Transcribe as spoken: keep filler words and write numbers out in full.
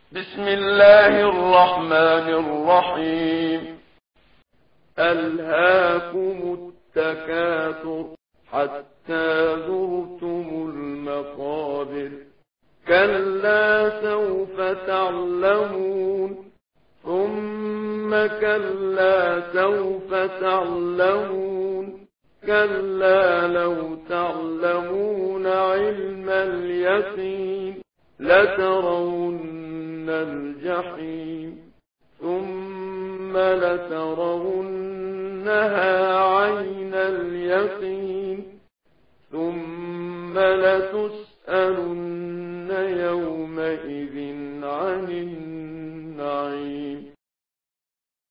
بسم الله الرحمن الرحيم. ألهاكم التكاثر حتى زرتم المقابر، كلا سوف تعلمون ثم كلا سوف تعلمون كلا لو تعلمون علم اليقين لترون الجحيم ثم لترونها عين اليقين ثم لتسألن يومئذ عن النعيم.